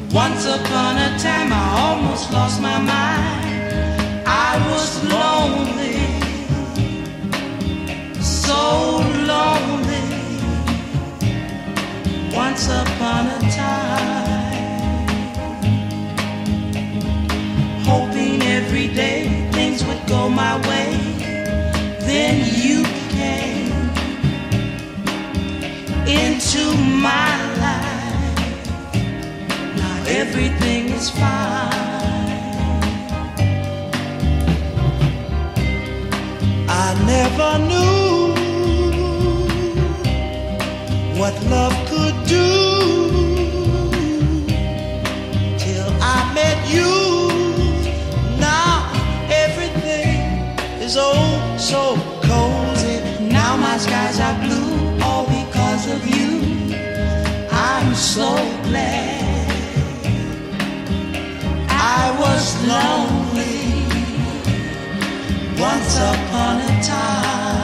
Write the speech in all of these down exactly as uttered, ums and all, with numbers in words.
Once upon a time I almost lost my mind. I was lonely, so lonely. Once upon a time, hoping every day things would go my way. Then you came into my life. Now everything is fine. I never knew what love could do till I met you. Now everything is oh so cozy. Now my skies are blue, all because of you. I'm so glad. I was lonely once upon a time.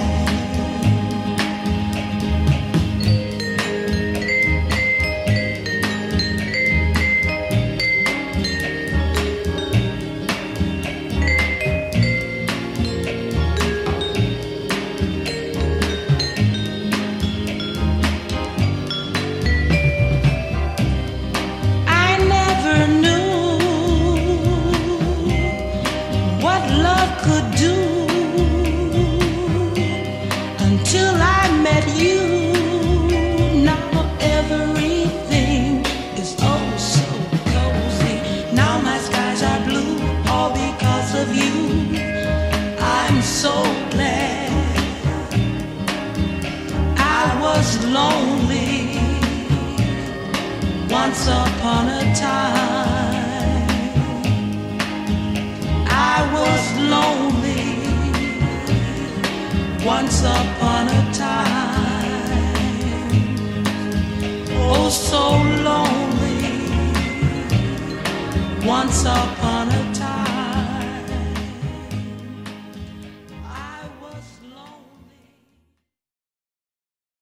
Could do until I met you. Now everything is oh so cozy. Now my skies are blue, all because of you. I'm so glad. I was lonely once upon a time. I was lonely once upon a time. Oh, so lonely once upon a time.